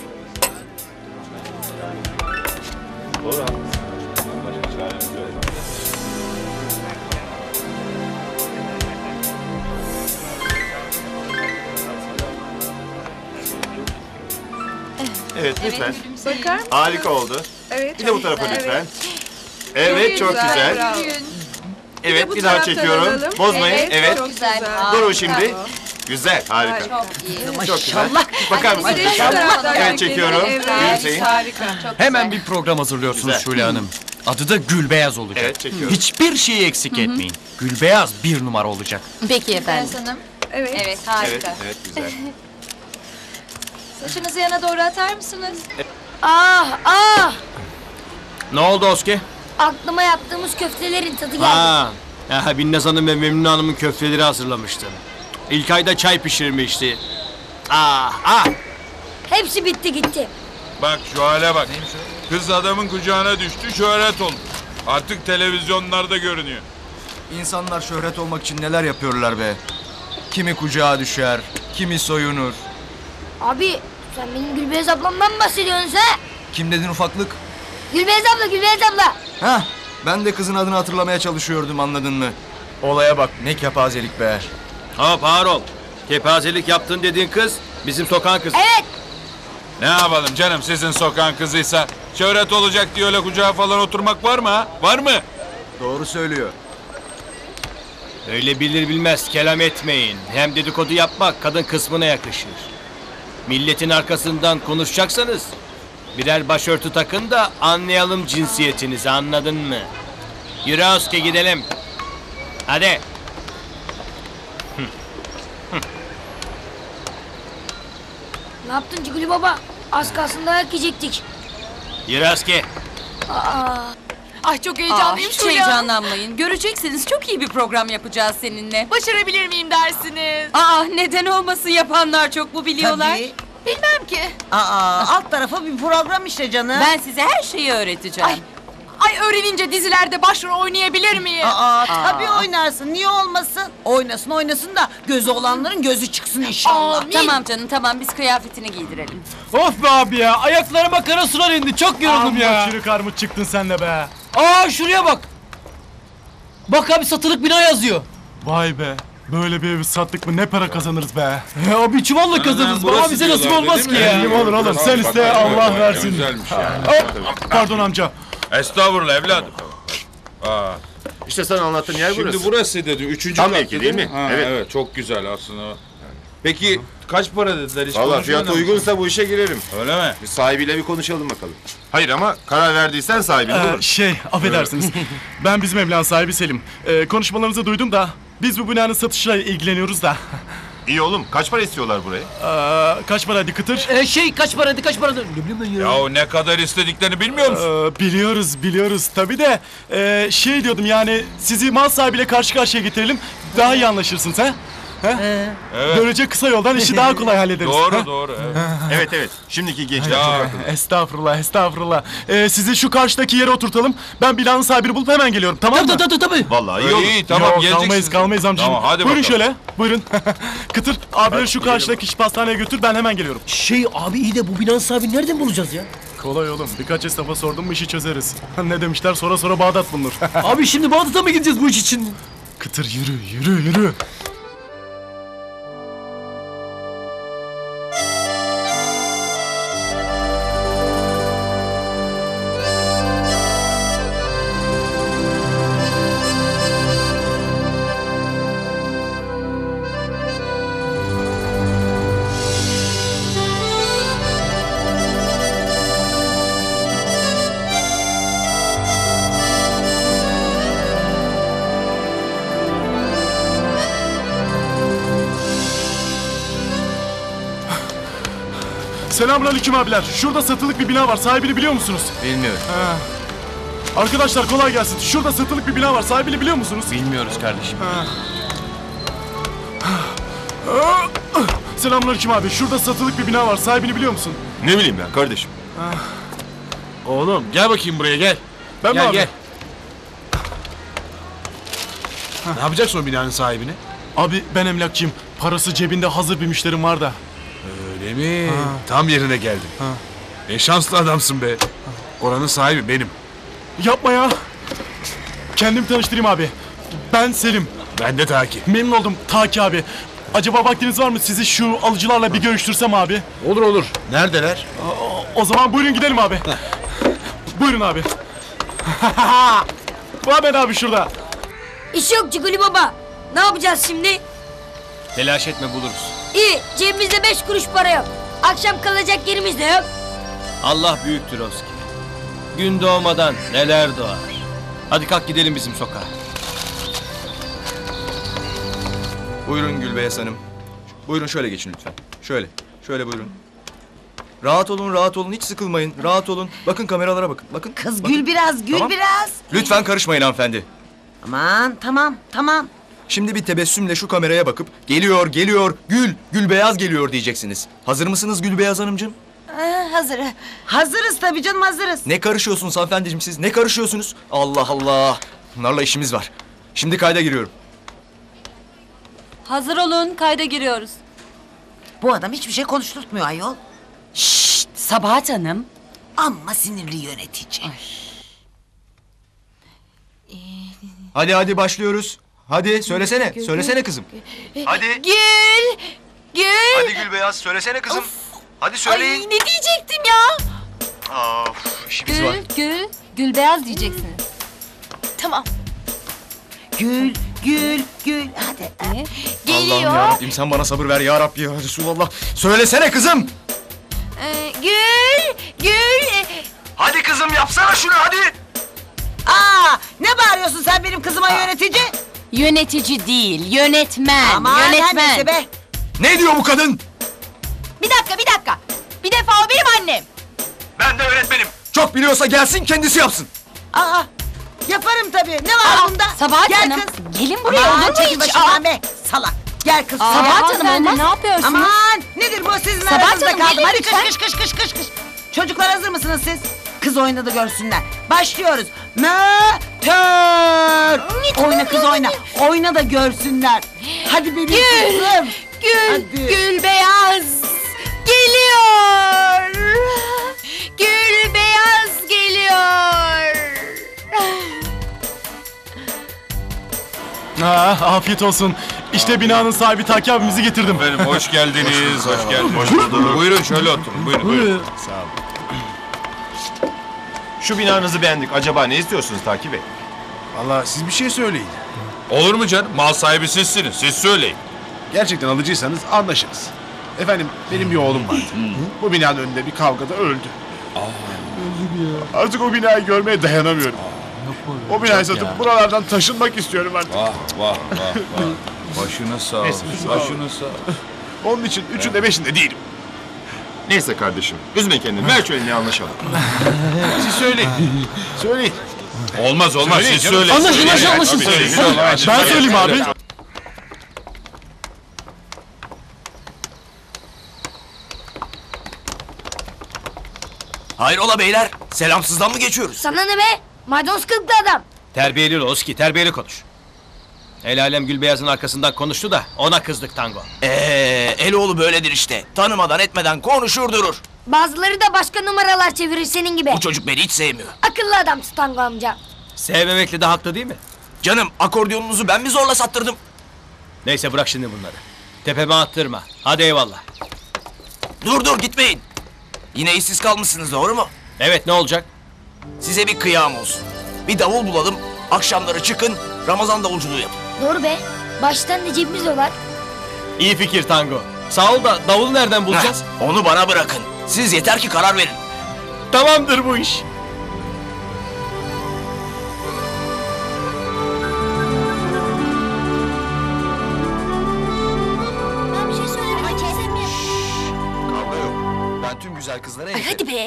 Evet lütfen. Bakar mısın? Harika oldu. Evet. Bir de bu çok tarafa güzel, lütfen. Evet çok güzel. bravo. Evet bu bir daha taraftan çekiyorum. alalım. Bozmayın. Evet, Evet. çok güzel. Durun Bravo. şimdi. Güzel harika. Çok iyi. Çok güzel. Maşallah. Bakar mısınız? Bir de şu taraftan Evet çekelim. çekiyorum. Evet, Gülümseyin. harika. Hemen bir program hazırlıyorsunuz Güzel. Şule Hanım. Adı da Gülbeyaz olacak. Evet, çekiyorum. Hiçbir şeyi eksik etmeyin. Gülbeyaz bir numara olacak. Peki efendim. Hanım. Evet. Evet harika. Evet evet güzel. Saçınızı yana doğru atar mısınız? Ah ah! Ne oldu Oski? Aklıma yaptığımız köftelerin tadı geldi. Ha, ya, Binnaz Hanım ve Memnun Hanım'ın köfteleri hazırlamıştım. İlk ayda çay pişirmişti. Ah ah! Hepsi bitti gitti. Bak şu hale bak. Kız adamın kucağına düştü, şöhret oldu. Artık televizyonlarda görünüyor. İnsanlar şöhret olmak için neler yapıyorlar be. Kimi kucağa düşer, kimi soyunur. Abi sen benim Gülbeyaz ablamdan mı bahsediyorsun ha? Kim dedin ufaklık? Gülbeyaz abla, Gülbeyaz abla. Hah, ben de kızın adını hatırlamaya çalışıyordum, anladın mı? Olaya bak, ne kepazelik be. Hop ağır ol. Kepazelik yaptın dediğin kız bizim sokağın kızı. Evet. Ne yapalım canım, sizin sokağın kızıysa şöhret olacak diye öyle kucağa falan oturmak var mı ha? Var mı? Doğru söylüyor. Öyle bilir bilmez kelam etmeyin. Hem dedikodu yapmak kadın kısmına yakışır. Milletin arkasından konuşacaksanız birer başörtü takın da anlayalım cinsiyetinizi, anladın mı? Yürü Oski gidelim. Hadi. Ne yaptın Ciguli baba? Az kalsın dayak yiyecektik. Yürü Oski. Aa. Ay çok heyecanlıyım hiç Şule Hanım. heyecanlanmayın. Göreceksiniz çok iyi bir program yapacağız seninle. Başarabilir miyim dersiniz? Aa neden olmasın, yapanlar çok mu biliyorlar? Tabii. Bilmem ki. Aa, alt tarafı bir program işte canım. Ben size her şeyi öğreteceğim. Ay, ay öğrenince dizilerde başrol oynayabilir miyim? Aa, tabii oynarsın. Niye olmasın? Oynasın oynasın da gözü olanların gözü çıksın inşallah. Aa, tamam canım tamam, biz kıyafetini giydirelim. Of be abi ya. Ayaklarıma kara sular indi. Çok yoruldum Amma ya. çürük armut çıktın sen de be. Aa şuraya bak. Bak abi satılık bina yazıyor. Vay be. Böyle bir evi sattık mı ne para kazanırız be. Ya bir çuvalla kazanırız. Baba bize nasip olmaz ki ya. Eminim olur olur. Sen iste Allah versin. Güzelmiş yani. Hop, pardon amca. Estağfurullah evladım. Aa. İşte sana anlattığım yer burası. Şimdi burası dedi. Üçüncü Tam kat mevki değil mi? Ha, Evet. evet. Çok güzel aslında. Peki kaç para dediler? Hiç Valla konuşmadın fiyat mı? uygunsa bu işe girerim. Öyle mi? Bir sahibiyle bir konuşalım bakalım. Hayır ama karar verdiysen sahibini Ee, bulurum. şey affedersiniz. Ben bizim emlak sahibi Selim. Ee, konuşmalarınızı duydum da biz bu binanın satışıyla ilgileniyoruz da. İyi oğlum kaç para istiyorlar burayı? Ee, kaç paraydı kıtır? Ee, şey kaç paraydı kaç paraydı? Ne bileyim ben ya. Ya ne kadar istediklerini bilmiyor musun? Ee, biliyoruz biliyoruz tabii de ee, şey diyordum yani sizi mal sahibiyle karşı karşıya getirelim daha iyi anlaşırsınız ha? He? Böylece kısa yoldan işi daha kolay hallederiz. Doğru he? doğru. Evet. Evet evet. Şimdiki gençler Ya, çok akıllı. estağfurullah, estağfurullah. Ee, sizi şu karşıdaki yere oturtalım. Ben binanın sahibini bulup hemen geliyorum, tamam mı? Tabii tabii tabii. Vallahi iyi İyi, olur. iyi tamam Yok, geleceksiniz. kalmayız, kalmayız amcacığım. Tamam, hadi buyurun bakalım. şöyle, buyurun. Kıtır, abileri şu karşıdaki iş pastaneye götür, ben hemen geliyorum. Şey abi iyi de bu binanın sahibini nereden bulacağız ya? Kolay oğlum, birkaç esnafa sordum mu işi çözeriz. Ne demişler, sonra sonra Bağdat bulunur. Abi şimdi Bağdat'a mı gideceğiz bu iş için? Kıtır yürü, yürü, yürü. Selamünaleyküm abiler. Şurada satılık bir bina var. Sahibini biliyor musunuz? Bilmiyorum. Ha. Arkadaşlar kolay gelsin. Şurada satılık bir bina var. Sahibini biliyor musunuz? Bilmiyoruz kardeşim. Ha. Selamünaleyküm abi. Şurada satılık bir bina var. Sahibini biliyor musun? Ne bileyim ben kardeşim. Oğlum gel bakayım buraya gel. Ben Gel mi abi? gel. Ne yapacaksın o binanın sahibini? Abi ben emlakçıyım. Parası cebinde hazır bir müşterim var da. Öyle mi? Tam yerine geldin. Ne şanslı adamsın be. Oranın sahibi benim. Yapma ya. Kendimi tanıştırayım abi. Ben Selim. Ben de takip. Memnun oldum Taki abi. Acaba vaktiniz var mı? Sizi şu alıcılarla bir görüştürsem abi. Olur olur. Neredeler? O, o zaman buyurun gidelim abi. Buyurun abi. Muhammed abi şurada. İş yok Ciguli baba. Ne yapacağız şimdi? Telaş etme buluruz. İyi, cebimizde beş kuruş para yok. Akşam kalacak yerimiz de yok. Allah büyüktür Oski. Gün doğmadan neler doğar. Hadi kalk gidelim bizim sokağa. Buyurun Gülbeyaz Hanım. Buyurun şöyle geçin lütfen. Şöyle. Şöyle buyurun. Rahat olun, rahat olun. Hiç sıkılmayın. Rahat olun. Bakın kameralara bakın. Bakın. Kız bakın. gül biraz, gül Tamam. biraz. Lütfen karışmayın hanımefendi. Aman tamam, tamam. Şimdi bir tebessümle şu kameraya bakıp geliyor, geliyor, Gül, Gülbeyaz geliyor diyeceksiniz. Hazır mısınız Gülbeyaz Hanımcığım? Ee, hazır. Hazırız tabii canım, hazırız. Ne karışıyorsunuz hanımefendiciğim siz? Ne karışıyorsunuz? Allah Allah. Bunlarla işimiz var. Şimdi kayda giriyorum. Hazır olun, kayda giriyoruz. Bu adam hiçbir şey konuşturtmuyor ayol. Şşt, Sabahat Hanım. Amma sinirli yönetici. Hadi hadi başlıyoruz. Hadi söylesene, söylesene kızım. Hadi. Gül, Gül. Hadi Gülbeyaz söylesene kızım. Hadi söyleyin. Ay, ne diyecektim ya? Of, işimiz var. Gül, Gül, Gülbeyaz diyeceksiniz. Tamam. Gül, gül, gül. Hadi. Ne? Geliyor. Allah'ım yarabbim sen bana sabır ver ya Rabbi ya Resulallah. Söylesene kızım. Ee, Gül, Gül. Hadi kızım yapsana şunu hadi. Aa, ne bağırıyorsun sen benim kızıma yönetici? Yönetici değil, yönetmen. Aman her yönetmen. neyse be. Ne diyor bu kadın? Bir dakika, bir dakika. Bir defa o benim annem. Ben de öğretmenim. Çok biliyorsa gelsin kendisi yapsın. Aa, yaparım tabii. Ne var Aa, bunda? Sabahat Gel Hanım, kız. gelin buraya, Aman, olur mu çekil hiç? başımdan Aa. be. Salak. Gel kız. Aa, Sabahat Hanım, Hanım, ne yapıyorsunuz? Aman nedir bu sizin Sabahat aranızda Hanım, kaldım. gelin Hadi lütfen. kış kış kış kış kış kış. Çocuklar hazır mısınız siz? Kız oynadı görsünler. Başlıyoruz. Mötör. Oyna kız oyna. Oyna da görsünler. Hadi benim Gül, kızım. Gül, Hadi. Gül beyaz geliyor. Gül beyaz geliyor. Ha, afiyet olsun. İşte binanın sahibi Taki abimizi getirdim. Efendim hoş geldiniz, hoş geldiniz. Hoş bulduk. Buyurun şöyle oturun, buyurun. buyurun. Sağ olun. Şu binanızı beğendik. Acaba ne istiyorsunuz Taki Bey? Vallahi siz bir şey söyleyin. Olur mu canım? Mal sahibi sizsiniz, siz söyleyin. Gerçekten alıcıysanız anlaşırız. Efendim benim bir oğlum vardı. Bu binanın önünde bir kavgada öldü. Artık o binayı görmeye dayanamıyorum. O binayı satıp buralardan taşınmak istiyorum artık. Vah vah vah vah. Başına sağ ol, başına sağ ol. Onun için üçünde beşinde değilim. Neyse kardeşim. Üzme kendini. Ver şu elini anlaşalım. Siz söyleyin. Söyleyin. Olmaz olmaz, Söyleyin siz canım. söyleyin. Anlaşın, Söyleyin. anlaşın, Tabii, anlaşın. söyleyin. Ben söyleyeyim abi. Hayrola beyler? Selamsızdan mı geçiyoruz? Sana ne be? Maydanoz kılıklı adam. Terbiyeli ol Oski, terbiyeli konuş. El alem Gülbeyaz'ın arkasından konuştu da ona kızdık Tango. Ee, Eloğlu böyledir işte. Tanımadan etmeden konuşur durur. Bazıları da başka numaralar çevirir senin gibi. Bu çocuk beni hiç sevmiyor. Akıllı adamsın Tango amca. Sevmemekle de haklı değil mi? Canım akordeonunuzu ben mi zorla sattırdım? Neyse bırak şimdi bunları. Tepeme attırma. Hadi eyvallah. Dur dur gitmeyin. Yine işsiz kalmışsınız doğru mu? Evet ne olacak? Size bir kıyam olsun. Bir davul bulalım. Akşamları çıkın Ramazan davulculuğu yapın. Doğru be. Baştan da cebimiz de var. İyi fikir Tango. Sağ ol da davulu nereden bulacağız? Heh, onu bana bırakın. Siz yeter ki karar verin. Tamamdır bu iş. Ben bir şey söylemek istemiyorum. Kavga yok. Ben tüm güzel kızlara Ay hadi be.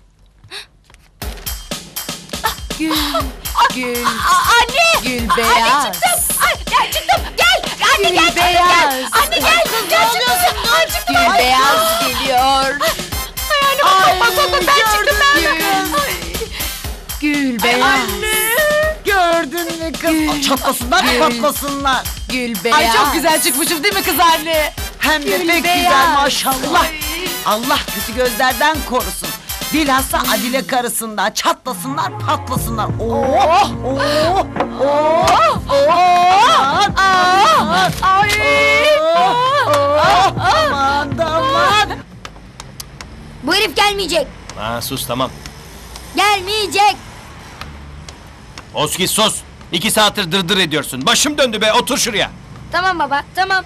Gül, gül, Anne! gül Anne beyaz. çıktım! Ay, gel çıktım! Gel! Anne Gül gel! Anne beyaz. gel! Anne gel! Gel çıktım! Ay çıktım! Gül Ay, beyaz geliyor. Ay anne bak bak bak bak ben çıktım ben de! Gül. Gül beyaz. Anne! Gördün mü kız? Çatlasınlar Gül. patlasınlar. Gül beyaz. Ay çok güzel çıkmışım değil mi kız anne? Hem de Gül pek beyaz. güzel maşallah. Ay. Allah kötü gözlerden korusun. Bilhassa Adile karısından çatlasınlar patlasınlar. Oh! Oh! Oh! Oh! Aman! Ay! Oh! Aman aman! Bu herif gelmeyecek. Ha sus tamam. Gelmeyecek. Oski sus. İki saattir dırdır ediyorsun. Başım döndü be otur şuraya. Tamam baba tamam.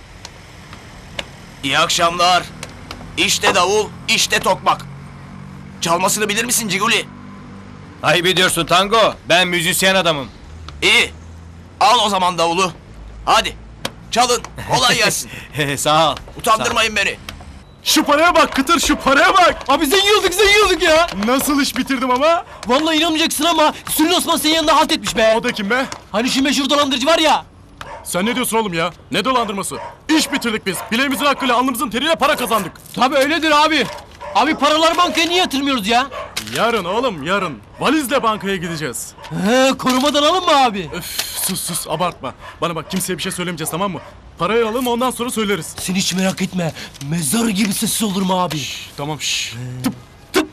İyi akşamlar. İşte davul, işte tokmak. Çalmasını bilir misin Ciguli? Ayıp ediyorsun Tango. Ben müzisyen adamım. İyi. Al o zaman davulu. Hadi. Çalın. Kolay gelsin. Sağ ol. Utandırmayın beni. Şu paraya bak Kıtır, şu paraya bak. Abi zengin olduk zengin olduk ya. Nasıl iş bitirdim ama? Vallahi inanmayacaksın ama Sülün Osman senin yanında halt etmiş be. O da kim be? Hani şu meşhur dolandırıcı var ya. Sen ne diyorsun oğlum ya? Ne dolandırması? İş bitirdik biz. Bileğimizin hakkıyla alnımızın teriyle para kazandık. Tabii öyledir abi. Abi paraları bankaya niye yatırmıyoruz ya? Yarın oğlum yarın. Valizle bankaya gideceğiz. He, korumadan alın mı abi? Öf sus sus abartma. Bana bak kimseye bir şey söylemeyeceğiz tamam mı? Parayı alalım ondan sonra söyleriz. Sen hiç merak etme. Mezar gibi sessiz olur mu abi? Şş, tamam şşş. Tıp tıp.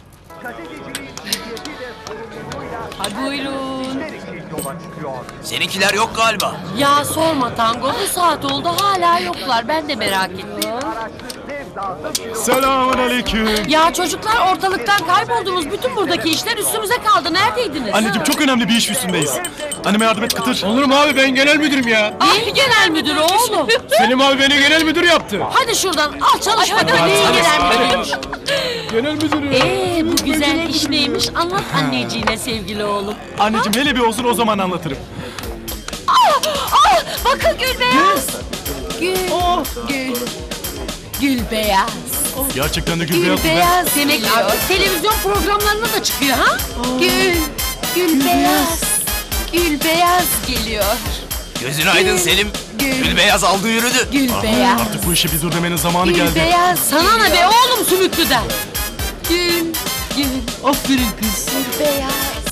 Hadi buyurun. Seninkiler yok galiba. Ya sorma Tango, bu saat oldu hala yoklar. Ben de merak ettim. Selamun aleyküm. Ya çocuklar ortalıktan kayboldunuz. Bütün buradaki işler üstümüze kaldı. Neredeydiniz? Anneciğim çok önemli bir iş üstündeyiz. Anneme yardım et Kıtır. Olur mu abi, ben genel müdürüm ya. Değil genel müdür oğlum. Selim abi beni genel müdür yaptı. Hadi şuradan al çalış bakalım. Değil genel müdürmüş. Genel müdürüm. Ee bu güzel iş neymiş? Anlat anneciğine sevgili oğlum. Anneciğim hele bir olsun o zaman anlatırım. Ah! Ah! Bakın Gül beyaz! Gül, gül, gül beyaz. Gerçekten de gül, Gül beyaz mı be? beyaz demek artık televizyon programlarına da çıkıyor ha? Gül, gül beyaz, gül beyaz geliyor. Gözün aydın Selim. Gül. Gül beyaz aldı yürüdü. Gül Ah, beyaz, Artık bu işe bir dur demenin zamanı gül geldi. beyaz. Sana ne be oğlum sümüklüden? Gül, gül, Aferin kız. gül beyaz.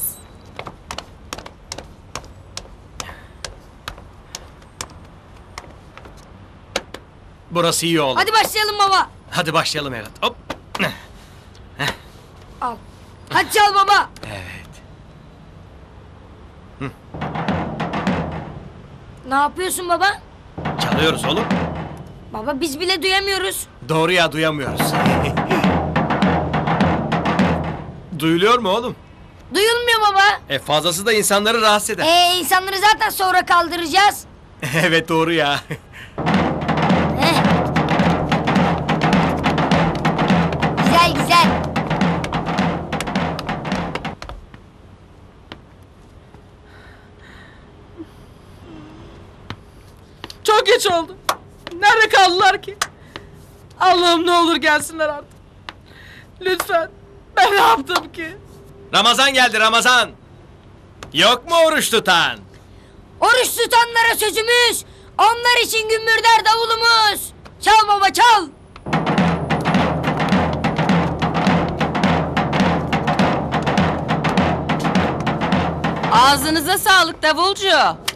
Burası iyi oldu. Hadi başlayalım baba. Hadi başlayalım evlat. Hop. Al. Hadi çal baba. Evet. Ne yapıyorsun baba? Çalıyoruz oğlum. Baba biz bile duyamıyoruz. Doğru ya duyamıyoruz. Duyuluyor mu oğlum? Duyulmuyor baba. E fazlası da insanları rahatsız eder. Ee insanları zaten sonra kaldıracağız. Evet doğru ya. Heh. Güzel güzel. Çok geç oldu. Nerede kaldılar ki? Allah'ım ne olur gelsinler artık. Lütfen. Ben ne yaptım ki? Ramazan geldi Ramazan. Yok mu oruç tutan? Oruç tutanlara sözümüz. Onlar için gümbürder davulumuz. Çal baba çal. Ağzınıza sağlık davulcu.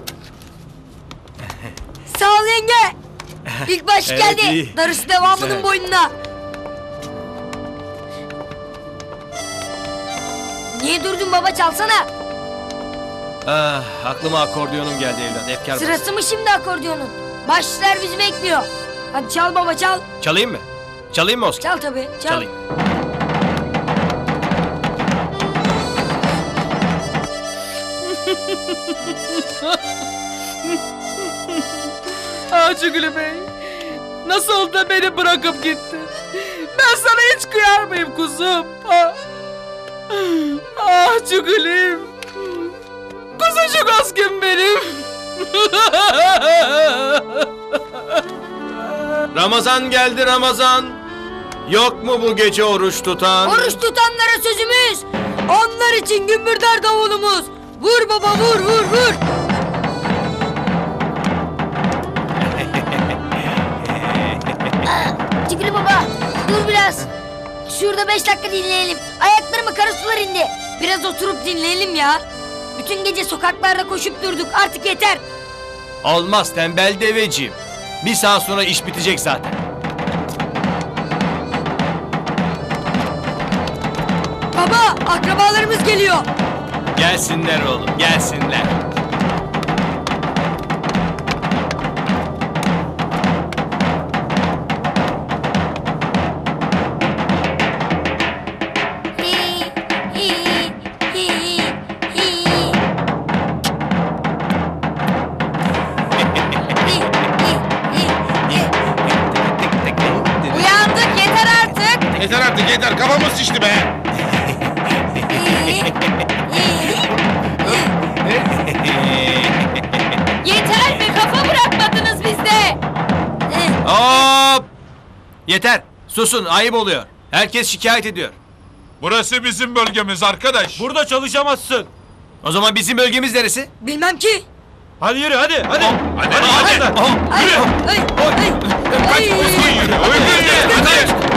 Sağ ol yenge. İlk baş Evet, geldi. iyi. Darısı devamının Güzel. boynuna. Niye durdun baba, çalsana. Ah, aklıma akordiyonum geldi evlat. Efkar bas. Sırası mı şimdi akordiyonun? Başlar bizi bekliyor. Hadi çal baba, çal. Çalayım mı? Çalayım mı Oscar? Çal tabii, çal. Çalayım. Ah Cuguli Bey. Nasıl oldu da beni bırakıp gitti? Ben sana hiç kıyar mıyım kuzum? Ah, ah Cugulim. Kuzucuk askım benim. Ramazan geldi Ramazan. Yok mu bu gece oruç tutan? Oruç tutanlara sözümüz. Onlar için gümbürdar davulumuz. Vur baba, vur vur vur. Cigri baba, dur biraz. Şurada beş dakika dinleyelim. Ayaklarıma kara sular indi. Biraz oturup dinleyelim ya. Bütün gece sokaklarda koşup durduk. Artık yeter. Olmaz tembel deveciğim. Bir saat sonra iş bitecek zaten. Baba, akrabalarımız geliyor. Gelsinler oğlum, gelsinler. Uyandık, yeter artık. Yeter artık yeter, kafamız şişti be. Yeter mi? Kafa bırakmadınız bizde. Hop! Yeter. Susun, ayıp oluyor. Herkes şikayet ediyor. Burası bizim bölgemiz arkadaş. Burada çalışamazsın. O zaman bizim bölgemiz neresi? Bilmem ki. Hadi yürü hadi hadi. Hadi hadi. hadi. Ay, ay, ay, ay. Kaç uzun yürü. Öyle hadi.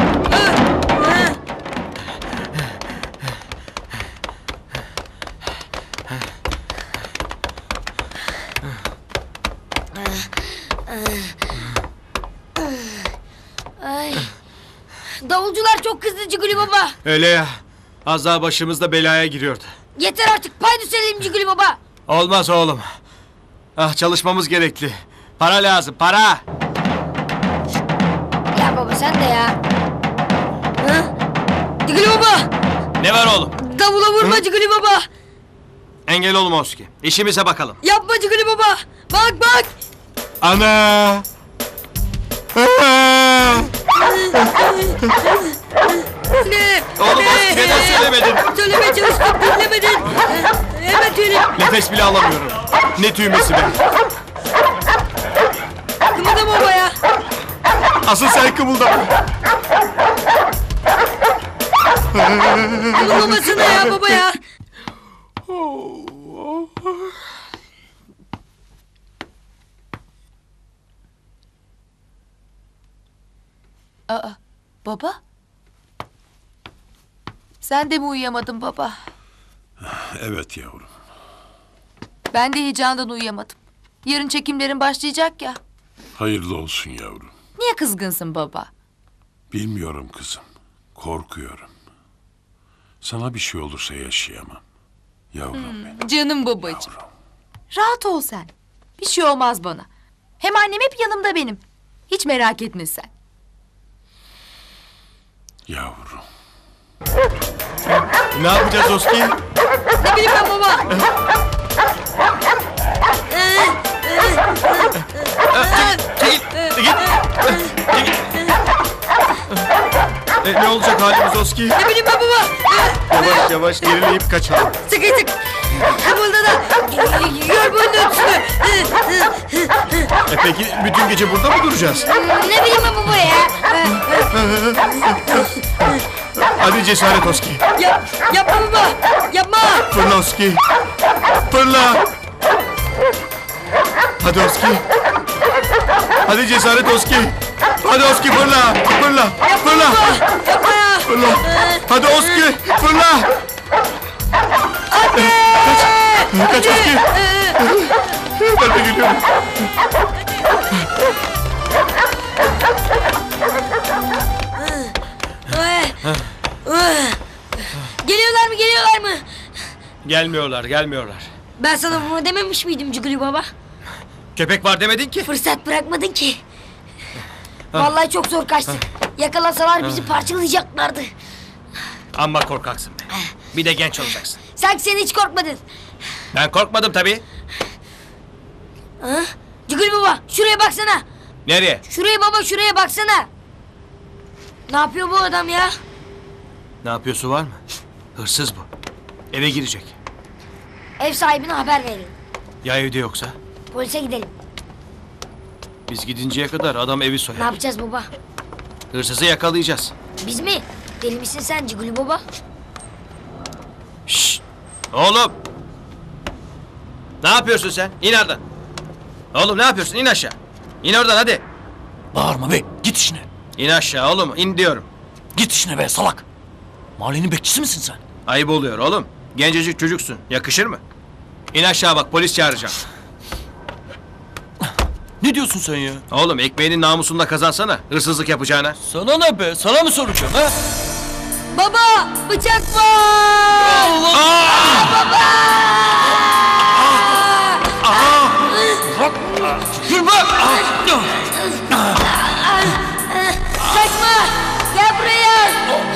Ay. Davulcular çok kızdı Ciguli baba. Öyle ya. Az daha başımızda belaya giriyordu. Yeter artık, pay düşelim Ciguli baba. Olmaz oğlum. Ah, çalışmamız gerekli. Para lazım, para. Ya baba sen de ya. Hı? Ciguli baba. Ne var oğlum? Davula vurma Hı? Ciguli baba. Engel olma Oski. İşimize bakalım. Yapma Ciguli baba. Bak bak. Ana! Ne? Oğlum Oski neden söylemedin? Söylemeye çalıştım, dinlemedin. Hemen söyle. Nefes bile alamıyorum. Ne tüymesi be. Kımıldama baba ya. Asıl sen kımıldama. Kımıldamasana ya baba ya. Aa, baba? Sen de mi uyuyamadın baba? Evet yavrum. Ben de heyecandan uyuyamadım. Yarın çekimlerin başlayacak ya. Hayırlı olsun yavrum. Niye kızgınsın baba? Bilmiyorum kızım. Korkuyorum. Sana bir şey olursa yaşayamam. Yavrum benim. Canım babacığım. Rahat ol sen. Bir şey olmaz bana. Hem annem hep yanımda benim. Hiç merak etme sen. Yavrum. Ne yapacağız Oski? Ne bileyim ben baba. E, ne olacak halimiz Oski? Ne bileyim ben baba. Yavaş yavaş gerileyip kaçalım. Sıkı sık. Kımılda da. Gör bunun üstünü. E peki bütün gece burada mı duracağız? Ne bileyim ben baba ya. Hadi cesaret Oski. Yap, yapma baba. Yapma. Fırla Oski. Fırla. Hadi Oski. Hadi cesaret Oski. Hadi Oski fırla. Fırla. Fırla. Yapma ya. Fırla. Hadi Oski fırla. Anne. Kaçmaz ki. Ben de geliyorum. Geliyorlar mı geliyorlar mı? Gelmiyorlar, gelmiyorlar. Ben sana bunu dememiş miydim Cuguli baba? Köpek var demedin ki. Fırsat bırakmadın ki. Vallahi çok zor kaçtık. Yakalasalar bizi parçalayacaklardı. Amma korkaksın be. Bir de genç olacaksın. Sanki sen hiç korkmadın. Ben korkmadım tabii. Ha? Cuguli baba şuraya baksana. Nereye? Şuraya baba şuraya baksana. Ne yapıyor bu adam ya? Ne yapıyorsu var mı? Hırsız bu. Eve girecek. Ev sahibine haber verelim. Ya evde yoksa? Polise gidelim. Biz gidinceye kadar adam evi Ne soyar. yapacağız baba? Hırsızı yakalayacağız. Biz mi? Deli misin sen Cuguli baba? Şşt! Oğlum! Ne yapıyorsun sen? İn oradan. Oğlum ne yapıyorsun? İn aşağı. İn oradan hadi. Bağırma be, git işine. İn aşağı oğlum. İn diyorum. Git işine be salak. Mahallenin bekçisi misin sen? Ayıp oluyor oğlum. Gencecik çocuksun. Yakışır mı? İn aşağı bak polis çağıracağım. Ne diyorsun sen ya? Oğlum ekmeğinin namusunda kazansana. Hırsızlık yapacağına. Sana ne be? Sana mı soracağım ha? Baba! Bıçak var! Allah! Baba! Gülbe! Kaçma! Gel buraya!